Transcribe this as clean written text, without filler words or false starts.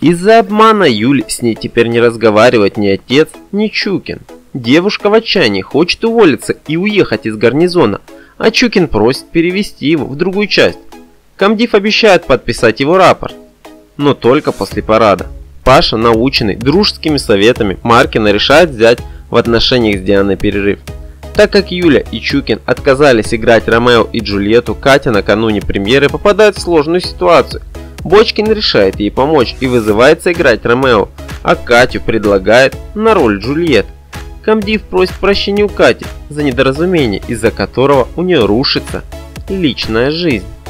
Из-за обмана Юли с ней теперь не разговаривает ни отец, ни Чукин. Девушка в отчаянии хочет уволиться и уехать из гарнизона, а Чукин просит перевести его в другую часть. Комдив обещает подписать его рапорт, но только после парада. Паша, наученный дружескими советами Маркина, решает взять в отношениях с Дианой перерыв. Так как Юля и Чукин отказались играть Ромео и Джульетту, Катя накануне премьеры попадает в сложную ситуацию. Бочкин решает ей помочь и вызывается играть Ромео, а Катю предлагает на роль Джульетты. Комдив просит прощения у Кати за недоразумение, из-за которого у нее рушится личная жизнь.